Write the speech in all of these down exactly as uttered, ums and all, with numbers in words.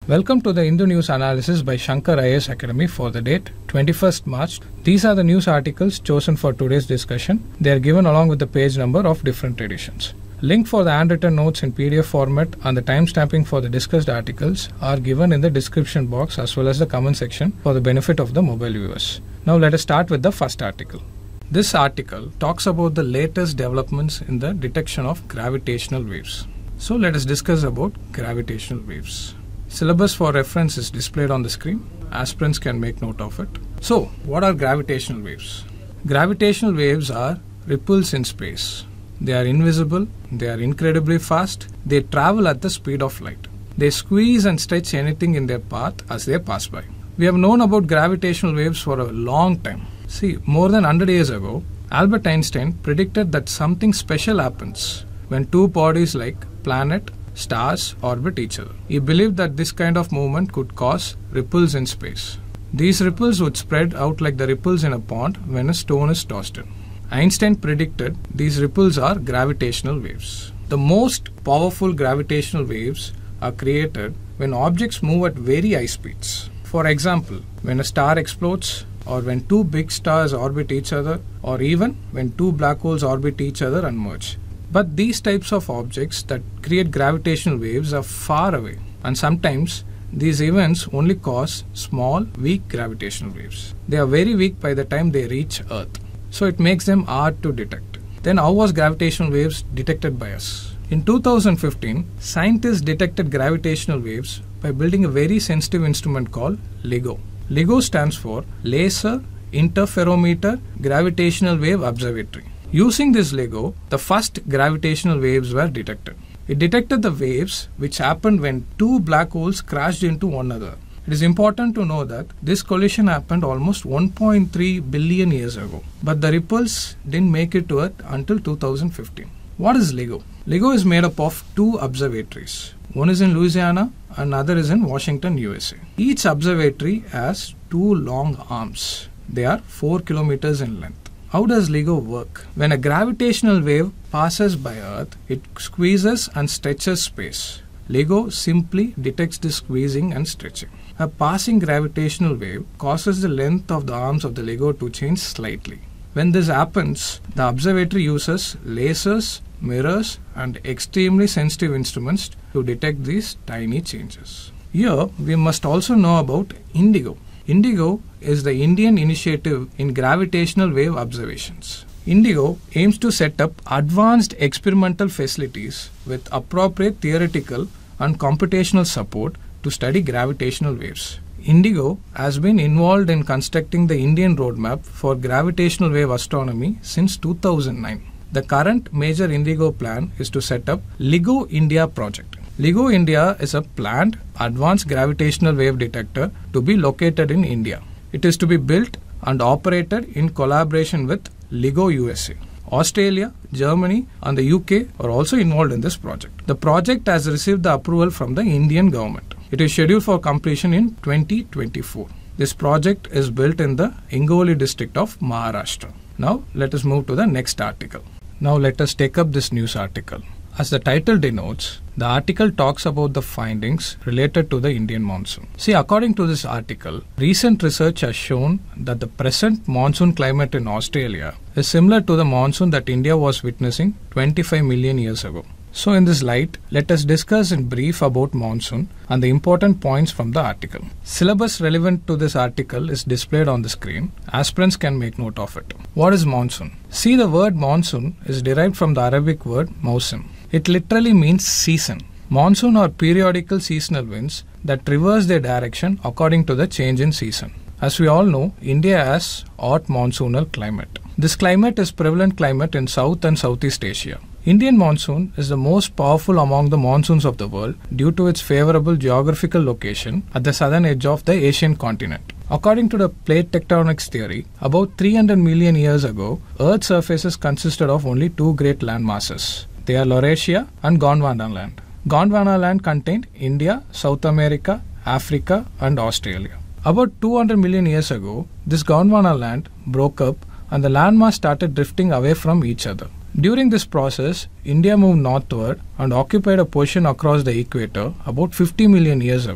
Welcome to the Hindu News Analysis by Shankar I A S Academy for the date twenty-first March. These are the news articles chosen for today's discussion. They are given along with the page number of different editions. Link for the handwritten notes in P D F format and the timestamping for the discussed articles are given in the description box as well as the comment section for the benefit of the mobile viewers. Now let us start with the first article. This article talks about the latest developments in the detection of gravitational waves. So let us discuss about gravitational waves. Syllabus for reference is displayed on the screen. Aspirants can make note of it. So, what are gravitational waves? Gravitational waves are ripples in space. They are invisible, they are incredibly fast, they travel at the speed of light. They squeeze and stretch anything in their path as they pass by. We have known about gravitational waves for a long time. See, more than one hundred years ago, Albert Einstein predicted that something special happens when two bodies like planet, stars orbit each other. He believed that this kind of movement could cause ripples in space. These ripples would spread out like the ripples in a pond when a stone is tossed in. Einstein predicted these ripples are gravitational waves. The most powerful gravitational waves are created when objects move at very high speeds. For example, when a star explodes, or when two big stars orbit each other, or even when two black holes orbit each other and merge. But these types of objects that create gravitational waves are far away, and sometimes these events only cause small, weak gravitational waves. They are very weak by the time they reach Earth, so it makes them hard to detect. Then how was gravitational waves detected by us? In two thousand fifteen, scientists detected gravitational waves by building a very sensitive instrument called LIGO. LIGO stands for Laser Interferometer Gravitational Wave Observatory. Using this LIGO, the first gravitational waves were detected. It detected the waves which happened when two black holes crashed into one another. It is important to know that this collision happened almost one point three billion years ago, but the ripples didn't make it to Earth until two thousand fifteen. What is LIGO? LIGO is made up of two observatories. One is in Louisiana and another is in Washington, U S A. Each observatory has two long arms. They are four kilometers in length. How does LIGO work? When a gravitational wave passes by Earth, it squeezes and stretches space. LIGO simply detects the squeezing and stretching. A passing gravitational wave causes the length of the arms of the LIGO to change slightly. When this happens, the observatory uses lasers, mirrors, and extremely sensitive instruments to detect these tiny changes. Here, we must also know about INDIGO. INDIGO is the Indian initiative in gravitational wave observations. INDIGO aims to set up advanced experimental facilities with appropriate theoretical and computational support to study gravitational waves. INDIGO has been involved in constructing the Indian roadmap for gravitational wave astronomy since two thousand nine. The current major INDIGO plan is to set up LIGO India project. LIGO India is a planned advanced gravitational wave detector to be located in India. It is to be built and operated in collaboration with LIGO U S A. Australia, Germany and the U K are also involved in this project. The project has received the approval from the Indian government. It is scheduled for completion in twenty twenty-four. This project is built in the Hingoli district of Maharashtra. Now let us move to the next article. Now let us take up this news article. As the title denotes, the article talks about the findings related to the Indian monsoon. See, according to this article, recent research has shown that the present monsoon climate in Australia is similar to the monsoon that India was witnessing twenty-five million years ago. So in this light, let us discuss in brief about monsoon and the important points from the article. Syllabus relevant to this article is displayed on the screen. Aspirants can make note of it. What is monsoon? See, the word monsoon is derived from the Arabic word mausim. It literally means season. Monsoon are periodical seasonal winds that reverse their direction according to the change in season. As we all know, India has hot monsoonal climate. This climate is prevalent climate in South and Southeast Asia. Indian monsoon is the most powerful among the monsoons of the world due to its favorable geographical location at the southern edge of the Asian continent. According to the plate tectonics theory, about three hundred million years ago, Earth's surfaces consisted of only two great land masses. They are Laurasia and Gondwana land. Gondwana land contained India, South America, Africa and Australia. About two hundred million years ago, this Gondwana land broke up and the landmass started drifting away from each other. During this process, India moved northward and occupied a portion across the equator about fifty million years ago.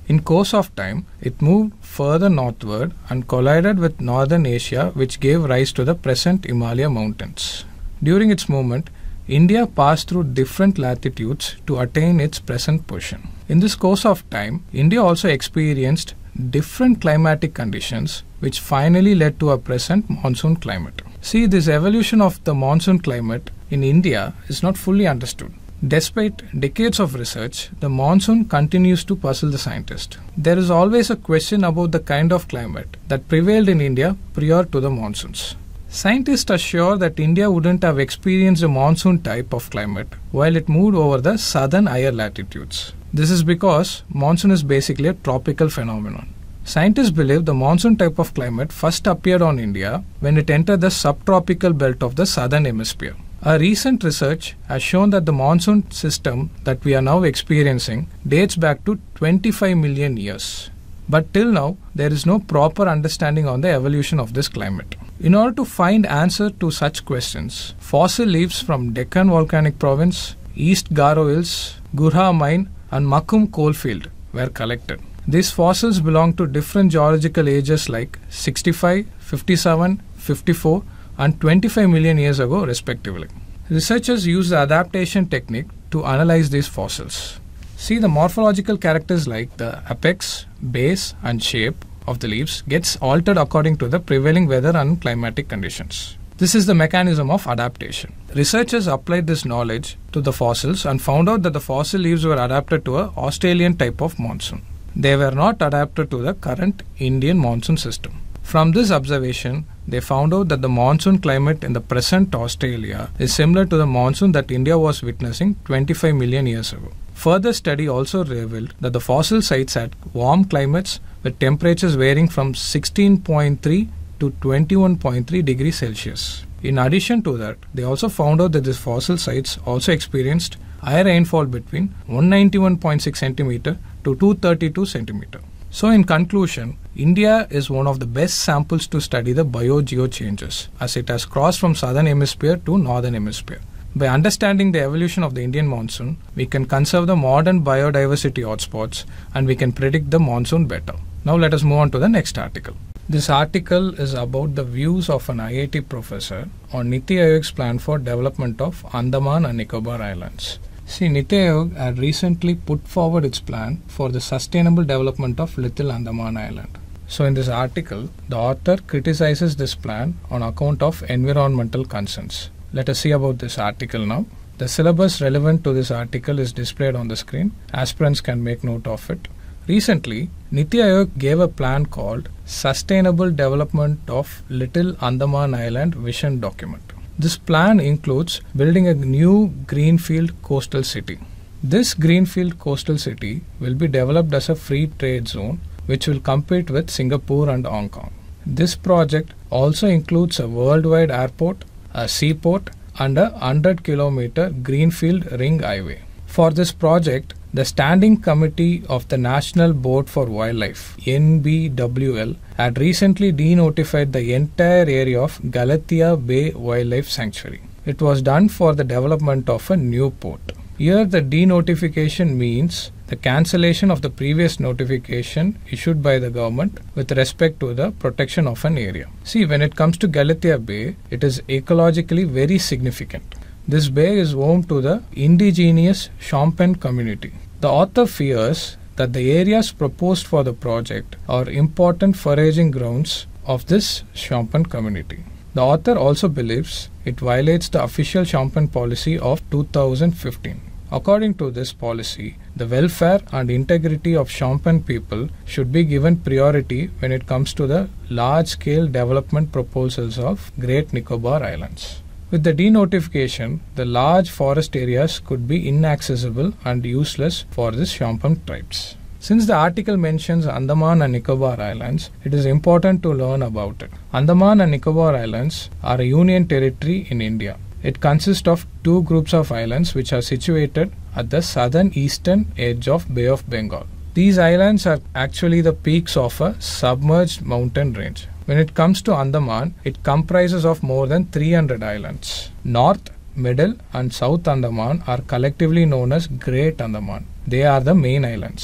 In course of time, it moved further northward and collided with northern Asia, which gave rise to the present Himalaya mountains. During its movement, India passed through different latitudes to attain its present position. In this course of time, India also experienced different climatic conditions which finally led to a present monsoon climate. See, this evolution of the monsoon climate in India is not fully understood. Despite decades of research, the monsoon continues to puzzle the scientist. There is always a question about the kind of climate that prevailed in India prior to the monsoons. Scientists are sure that India wouldn't have experienced a monsoon type of climate while it moved over the southern higher latitudes. This is because monsoon is basically a tropical phenomenon. Scientists believe the monsoon type of climate first appeared on India when it entered the subtropical belt of the southern hemisphere. A recent research has shown that the monsoon system that we are now experiencing dates back to twenty-five million years. But till now, there is no proper understanding on the evolution of this climate. In order to find answer to such questions, fossil leaves from Deccan Volcanic Province, East Garo Hills, Gurha Mine and Makum coalfield were collected. These fossils belong to different geological ages like sixty-five, fifty-seven, fifty-four and twenty-five million years ago respectively. Researchers use the adaptation technique to analyze these fossils. See, the morphological characters like the apex, base and shape of the leaves gets altered according to the prevailing weather and climatic conditions. This is the mechanism of adaptation. Researchers applied this knowledge to the fossils and found out that the fossil leaves were adapted to an Australian type of monsoon. They were not adapted to the current Indian monsoon system. From this observation, they found out that the monsoon climate in the present Australia is similar to the monsoon that India was witnessing twenty-five million years ago. Further study also revealed that the fossil sites had warm climates with temperatures varying from sixteen point three to twenty-one point three degrees Celsius. In addition to that, they also found out that these fossil sites also experienced higher rainfall between one hundred ninety-one point six centimeters to two hundred thirty-two centimeters. So in conclusion, India is one of the best samples to study the bio-geo changes as it has crossed from southern hemisphere to northern hemisphere. By understanding the evolution of the Indian monsoon, we can conserve the modern biodiversity hotspots and we can predict the monsoon better. Now let us move on to the next article. This article is about the views of an I I T professor on Niti Aayog's plan for development of Andaman and Nicobar Islands. See, Niti Aayog had recently put forward its plan for the sustainable development of Little Andaman Island. So in this article, the author criticizes this plan on account of environmental concerns. Let us see about this article now. The syllabus relevant to this article is displayed on the screen. Aspirants can make note of it. Recently, Niti Aayog gave a plan called Sustainable Development of Little Andaman Island Vision Document. This plan includes building a new greenfield coastal city. This greenfield coastal city will be developed as a free trade zone which will compete with Singapore and Hong Kong. This project also includes a worldwide airport, a seaport and a one hundred kilometer greenfield ring highway. For this project, the Standing Committee of the National Board for Wildlife N B W L had recently denotified the entire area of Galathea Bay Wildlife Sanctuary. It was done for the development of a new port. Here the denotification means the cancellation of the previous notification issued by the government with respect to the protection of an area. See, when it comes to Galathea Bay, it is ecologically very significant. This bay is home to the indigenous Shompen community. The author fears that the areas proposed for the project are important foraging grounds of this Shompen community. The author also believes it violates the official Shompen policy of two thousand fifteen. According to this policy, the welfare and integrity of Shompen people should be given priority when it comes to the large-scale development proposals of Great Nicobar Islands. With the denotification, the large forest areas could be inaccessible and useless for the Shompen tribes. Since the article mentions Andaman and Nicobar Islands, it is important to learn about it. Andaman and Nicobar Islands are a union territory in India. It consists of two groups of islands which are situated at the southern eastern edge of Bay of Bengal. These islands are actually the peaks of a submerged mountain range. When it comes to Andaman, it comprises of more than three hundred islands. North, Middle and South Andaman are collectively known as Great Andaman. They are the main islands.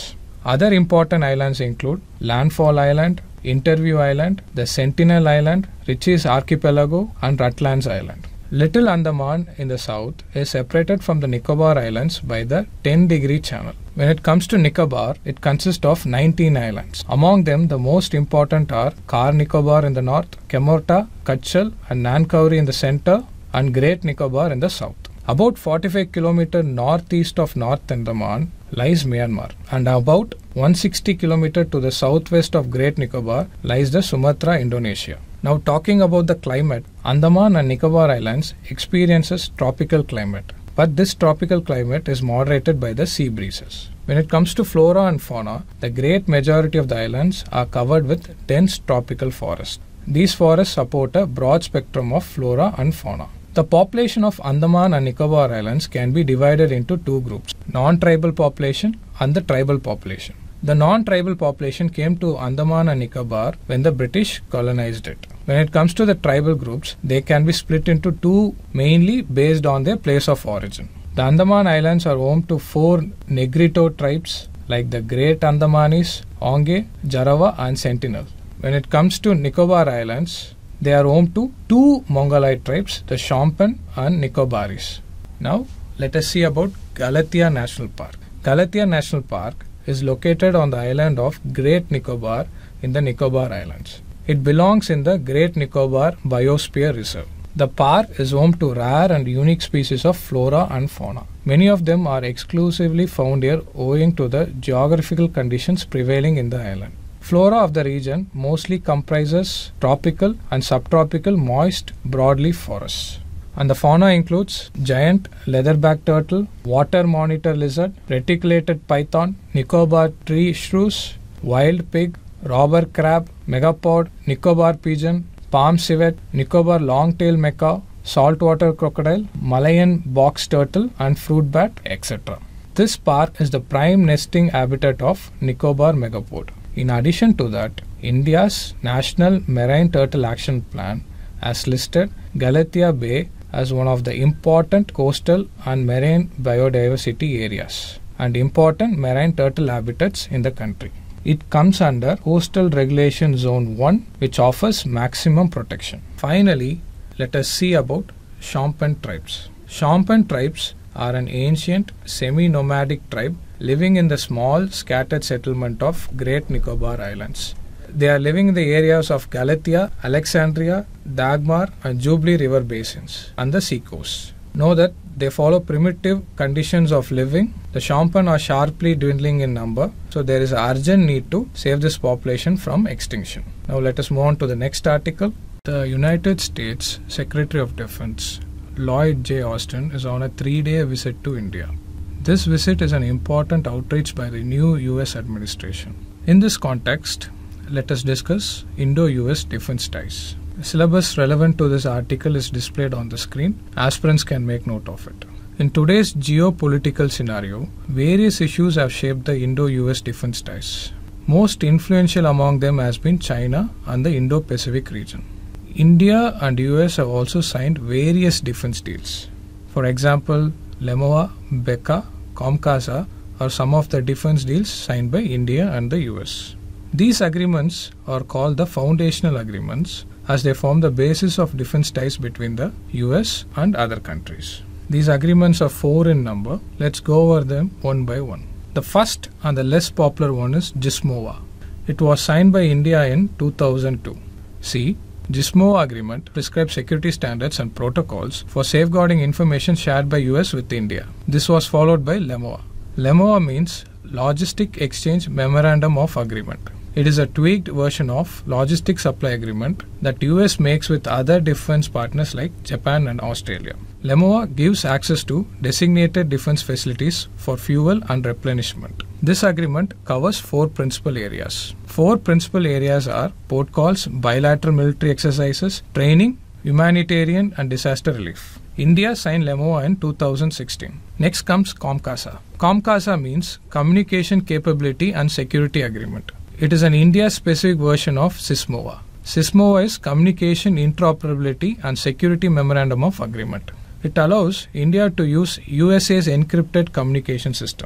Other important islands include Landfall Island, Interview Island, the Sentinel Island, Ritchie's Archipelago, and Rutland's Island. Little Andaman in the south is separated from the Nicobar Islands by the ten degree channel. When it comes to Nicobar, it consists of nineteen islands. Among them, the most important are Car Nicobar in the north, Kamorta, Kachal, and Nankauri in the center, and Great Nicobar in the south. About forty-five kilometers northeast of North Andaman lies Myanmar, and about one hundred sixty kilometers to the southwest of Great Nicobar lies the Sumatra, Indonesia. Now talking about the climate, Andaman and Nicobar Islands experiences tropical climate, but this tropical climate is moderated by the sea breezes. When it comes to flora and fauna, the great majority of the islands are covered with dense tropical forests. These forests support a broad spectrum of flora and fauna. The population of Andaman and Nicobar Islands can be divided into two groups, non-tribal population and the tribal population. The non-tribal population came to Andaman and Nicobar when the British colonized it. When it comes to the tribal groups, they can be split into two, mainly based on their place of origin. The Andaman Islands are home to four Negrito tribes like the Great Andamanis, Onge, Jarawa and Sentinel. When it comes to Nicobar Islands, they are home to two Mongolite tribes, the Shompen and Nicobaris. Now, let us see about Galathea National Park. Galathea National Park is located on the island of Great Nicobar in the Nicobar Islands. It belongs in the Great Nicobar Biosphere Reserve. The park is home to rare and unique species of flora and fauna. Many of them are exclusively found here owing to the geographical conditions prevailing in the island. Flora of the region mostly comprises tropical and subtropical moist broadleaf forests. And the fauna includes giant leatherback turtle, water monitor lizard, reticulated python, Nicobar tree shrews, wild pig, robber crab, megapod, Nicobar pigeon, palm civet, Nicobar long-tailed macaw, saltwater crocodile, Malayan box turtle and fruit bat, et cetera. This park is the prime nesting habitat of Nicobar megapod. In addition to that, India's National Marine Turtle Action Plan has listed Galathea Bay as one of the important coastal and marine biodiversity areas and important marine turtle habitats in the country. It comes under Coastal Regulation Zone one, which offers maximum protection. Finally, let us see about Shompen tribes. Shompen tribes are an ancient semi-nomadic tribe living in the small scattered settlement of Great Nicobar Islands. They are living in the areas of Galathea, Alexandria, Dagmar and Jubilee River basins and the seacoast. Know that they follow primitive conditions of living. The Shompen are sharply dwindling in number, so there is an urgent need to save this population from extinction. Now let us move on to the next article. The United States Secretary of Defense Lloyd J. Austin is on a three-day visit to India. This visit is an important outreach by the new U S administration. In this context, let us discuss Indo-U S defense ties. The syllabus relevant to this article is displayed on the screen. Aspirants can make note of it. In today's geopolitical scenario, various issues have shaped the Indo-U S defense ties. Most influential among them has been China and the Indo-Pacific region. India and U S have also signed various defense deals. For example, LEMOA, BECA, COMCASA are some of the defense deals signed by India and the U S. These agreements are called the foundational agreements as they form the basis of defense ties between the U S and other countries. These agreements are four in number. Let's go over them one by one. The first and the less popular one is GISMOA. It was signed by India in two thousand two. See, GISMOA agreement prescribes security standards and protocols for safeguarding information shared by U S with India. This was followed by LEMOA. LEMOA means Logistic Exchange Memorandum of Agreement. It is a tweaked version of Logistic Supply Agreement that U S makes with other defense partners like Japan and Australia. LEMOA gives access to designated defense facilities for fuel and replenishment. This agreement covers four principal areas. Four principal areas are port calls, bilateral military exercises, training, humanitarian and disaster relief. India signed LEMOA in two thousand sixteen. Next comes COMCASA. COMCASA means Communication Capability and Security Agreement. It is an India-specific version of CISMOA. CISMOA is Communication Interoperability and Security Memorandum of Agreement. It allows India to use U S A's encrypted communication systems.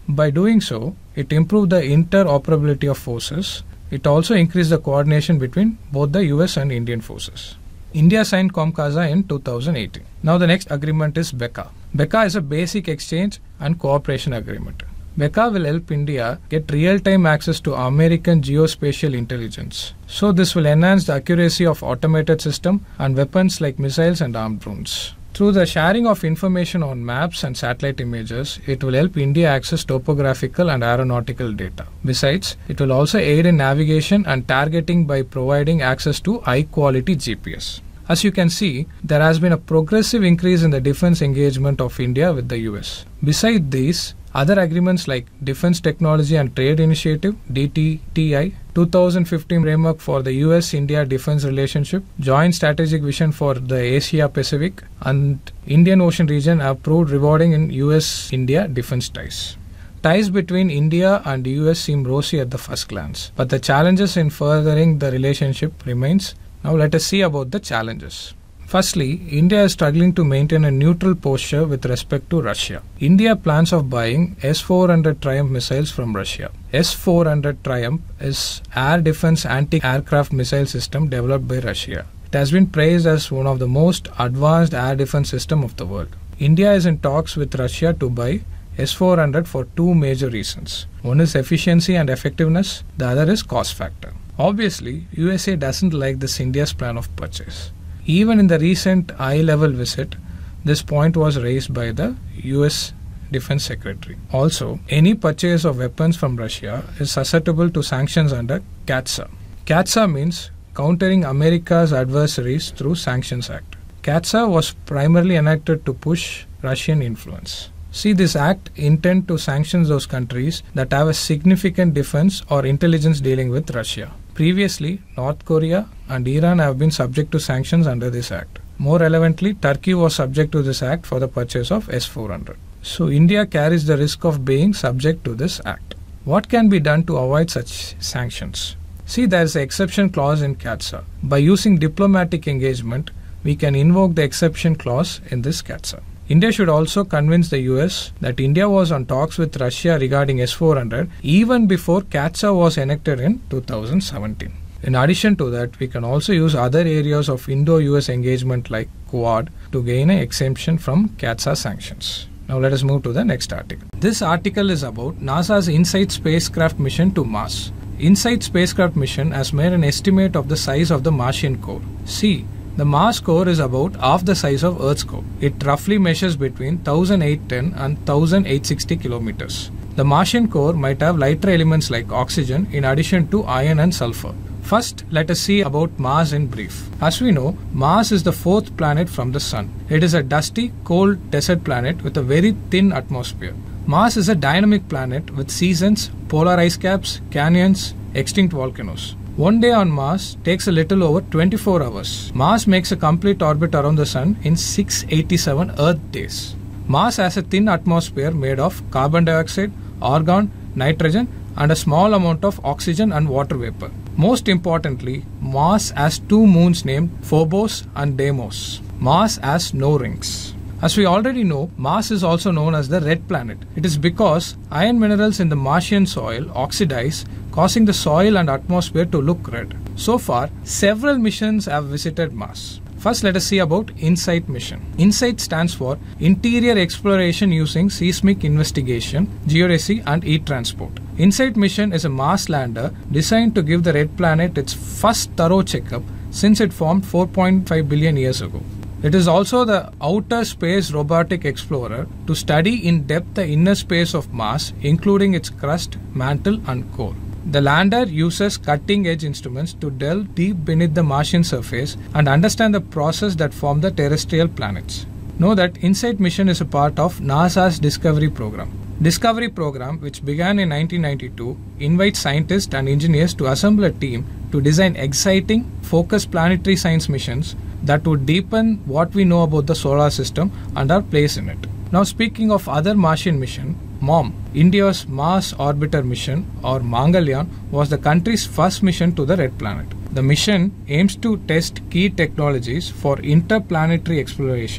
By doing so, it improved the interoperability of forces. It also increased the coordination between both the U S and Indian forces. India signed COMCASA in two thousand eighteen. Now the next agreement is BECA. BECA is a basic exchange and cooperation agreement. BECA will help India get real-time access to American geospatial intelligence. So this will enhance the accuracy of automated systems and weapons like missiles and armed drones. Through the sharing of information on maps and satellite images, it will help India access topographical and aeronautical data. Besides, it will also aid in navigation and targeting by providing access to high-quality G P S. As you can see, there has been a progressive increase in the defense engagement of India with the U S. Besides these, other agreements like Defense Technology and Trade Initiative D T T I, two thousand fifteen Framework for the U S India Defense Relationship, Joint Strategic Vision for the Asia Pacific, and Indian Ocean region have proved rewarding in U S India defense ties. Ties between India and the U S seem rosy at the first glance, but the challenges in furthering the relationship remains. Now let us see about the challenges. Firstly, India is struggling to maintain a neutral posture with respect to Russia. India plans of buying S four hundred Triumph missiles from Russia. S four hundred Triumph is air defense anti-aircraft missile system developed by Russia. It has been praised as one of the most advanced air defense systems of the world. India is in talks with Russia to buy S four hundred for two major reasons. One is efficiency and effectiveness, the other is cost factor. Obviously, U S A doesn't like this India's plan of purchase. Even in the recent high-level visit, this point was raised by the U S Defense Secretary. Also, any purchase of weapons from Russia is susceptible to sanctions under CAATSA. CAATSA means Countering America's Adversaries Through Sanctions Act. CAATSA was primarily enacted to push Russian influence. See, this act intends to sanction those countries that have a significant defense or intelligence dealing with Russia. Previously, North Korea and Iran have been subject to sanctions under this act. More relevantly, Turkey was subject to this act for the purchase of S four hundred. So, India carries the risk of being subject to this act. What can be done to avoid such sanctions? See, there is an exception clause in CAATSA. By using diplomatic engagement, we can invoke the exception clause in this CAATSA. India should also convince the U S that India was on talks with Russia regarding S four hundred even before CAATSA was enacted in two thousand seventeen. In addition to that, we can also use other areas of Indo-U S engagement like Quad to gain an exemption from CAATSA sanctions. Now let us move to the next article. This article is about NASA's InSight spacecraft mission to Mars. InSight spacecraft mission has made an estimate of the size of the Martian core. See, the Mars core is about half the size of Earth's core. It roughly measures between one thousand eight hundred ten and one thousand eight hundred sixty kilometers. The Martian core might have lighter elements like oxygen in addition to iron and sulfur. First, let us see about Mars in brief. As we know, Mars is the fourth planet from the Sun. It is a dusty, cold desert planet with a very thin atmosphere. Mars is a dynamic planet with seasons, polar ice caps, canyons, extinct volcanoes. One day on Mars takes a little over twenty-four hours. Mars makes a complete orbit around the Sun in six hundred eighty-seven Earth days. Mars has a thin atmosphere made of carbon dioxide, argon, nitrogen, and a small amount of oxygen and water vapor. Most importantly, Mars has two moons named Phobos and Deimos. Mars has no rings. As we already know, Mars is also known as the red planet. It is because iron minerals in the Martian soil oxidize, causing the soil and atmosphere to look red. So far, several missions have visited Mars. First, let us see about InSight mission. InSight stands for Interior Exploration Using Seismic Investigation, Geodesy and Heat Transport. InSight mission is a Mars lander designed to give the red planet its first thorough checkup since it formed four point five billion years ago. It is also the outer space robotic explorer to study in depth the inner space of Mars, including its crust, mantle and core. The lander uses cutting-edge instruments to delve deep beneath the Martian surface and understand the process that form the terrestrial planets. Know that InSight mission is a part of NASA's Discovery program. Discovery program, which began in nineteen ninety-two, invites scientists and engineers to assemble a team to design exciting, focused planetary science missions that would deepen what we know about the solar system and our place in it. Now, speaking of other Martian mission, MOM, India's Mars Orbiter mission or Mangalyaan, was the country's first mission to the red planet. The mission aims to test key technologies for interplanetary exploration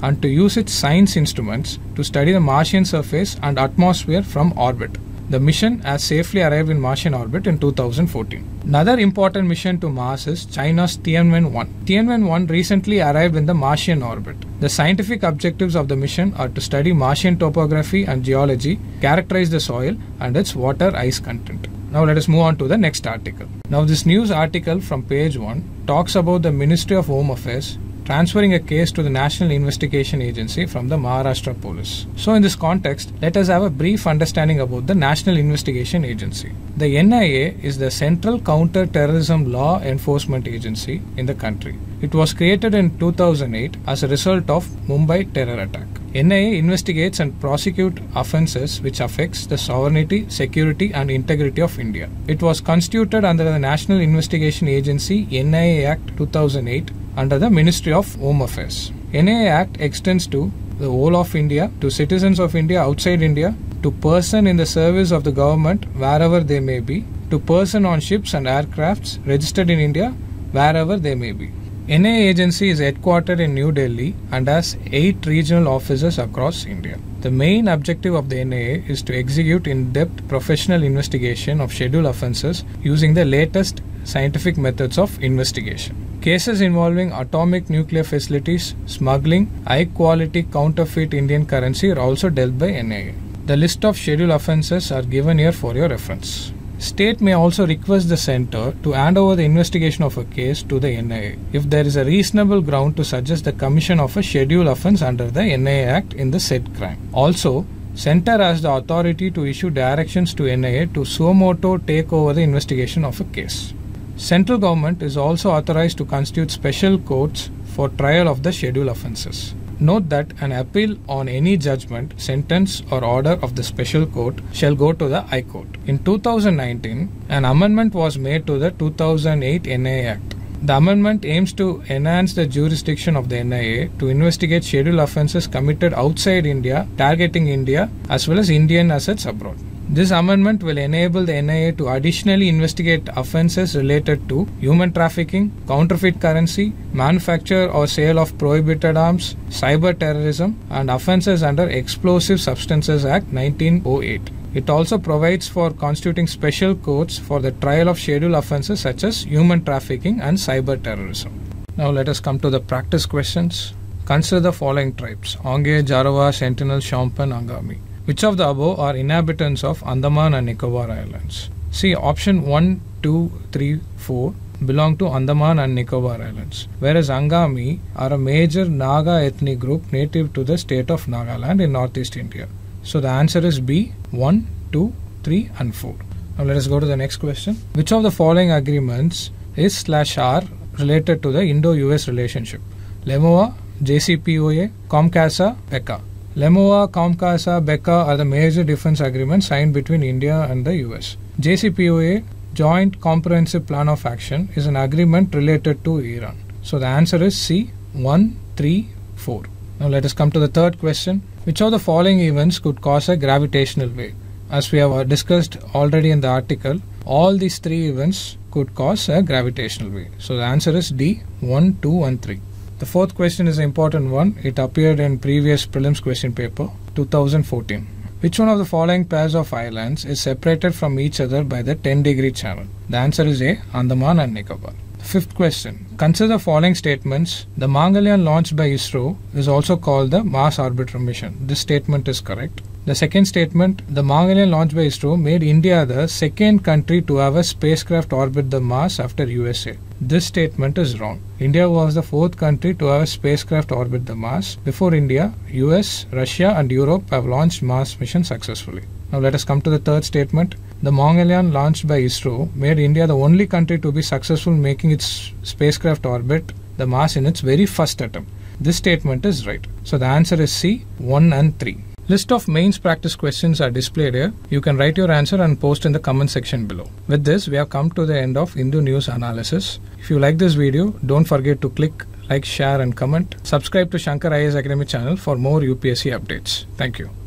and to use its science instruments to study the Martian surface and atmosphere from orbit. The mission has safely arrived in Martian orbit in two thousand fourteen. Another important mission to Mars is China's Tianwen one. Tianwen one recently arrived in the Martian orbit. The scientific objectives of the mission are to study Martian topography and geology, characterize the soil and its water ice content. Now let us move on to the next article. Now this news article from page one talks about the Ministry of Home Affairs transferring a case to the National Investigation Agency from the Maharashtra Police. So in this context, let us have a brief understanding about the National Investigation Agency. The N I A is the Central Counter-Terrorism Law Enforcement Agency in the country. It was created in two thousand eight as a result of Mumbai terror attack. N I A investigates and prosecutes offences which affects the sovereignty, security and integrity of India. It was constituted under the National Investigation Agency N I A Act two thousand eight under the Ministry of Home Affairs. N I A Act extends to the whole of India, to citizens of India outside India, to person in the service of the government wherever they may be, to person on ships and aircrafts registered in India wherever they may be. N I A agency is headquartered in New Delhi and has eight regional offices across India. The main objective of the N I A is to execute in-depth professional investigation of scheduled offences using the latest scientific methods of investigation. Cases involving atomic nuclear facilities, smuggling, high-quality counterfeit Indian currency are also dealt by N I A. The list of scheduled offences are given here for your reference. State may also request the centre to hand over the investigation of a case to the N I A if there is a reasonable ground to suggest the commission of a scheduled offence under the N I A Act in the said crime. Also, centre has the authority to issue directions to N I A to suo motu take over the investigation of a case. Central government is also authorized to constitute special courts for trial of the scheduled offences. Note that an appeal on any judgment, sentence or order of the special court shall go to the High Court. In two thousand nineteen, an amendment was made to the two thousand eight N I A Act. The amendment aims to enhance the jurisdiction of the N I A to investigate scheduled offences committed outside India, targeting India as well as Indian assets abroad. This amendment will enable the N I A to additionally investigate offences related to human trafficking, counterfeit currency, manufacture or sale of prohibited arms, cyber terrorism, and offences under Explosive Substances Act nineteen oh eight. It also provides for constituting special courts for the trial of scheduled offences such as human trafficking and cyber terrorism. Now let us come to the practice questions. Consider the following tribes: Onge, Jarawa, Sentinel, Shompen, Angami. Which of the above are inhabitants of Andaman and Nicobar Islands? See, option one, two, three, four belong to Andaman and Nicobar Islands, whereas Angami are a major Naga ethnic group native to the state of Nagaland in northeast India. So the answer is B, one, two, three and four. Now let us go to the next question. Which of the following agreements is slash R related to the Indo-U S relationship? LEMOA, J C P O A, COMCASA, B E C A. LEMOA, COMCASA, B E C A are the major defence agreements signed between India and the U S. J C P O A, Joint Comprehensive Plan of Action, is an agreement related to Iran. So the answer is C, one, three, four. Now let us come to the third question. Which of the following events could cause a gravitational wave? As we have discussed already in the article, all these three events could cause a gravitational wave. So the answer is D, one, two and three. The fourth question is an important one. It appeared in previous prelims question paper, two thousand fourteen. Which one of the following pairs of islands is separated from each other by the ten degree channel? The answer is A, Andaman and Nicobar. Fifth question. Consider the following statements. The Mangalyaan launched by ISRO is also called the Mars Orbiter mission. This statement is correct. The second statement, the Mangalyaan launched by ISRO made India the second country to have a spacecraft orbit the Mars after U S A. This statement is wrong. India was the fourth country to have a spacecraft orbit the Mars. Before India, U S, Russia and Europe have launched Mars mission successfully. Now let us come to the third statement. The Mangalyaan launched by ISRO made India the only country to be successful in making its spacecraft orbit the Mars in its very first attempt. This statement is right. So the answer is C, one and three. List of mains practice questions are displayed here. You can write your answer and post in the comment section below. With this, we have come to the end of Hindu News Analysis. If you like this video, don't forget to click like, share and comment. Subscribe to Shankar I A S Academy channel for more U P S C updates. Thank you.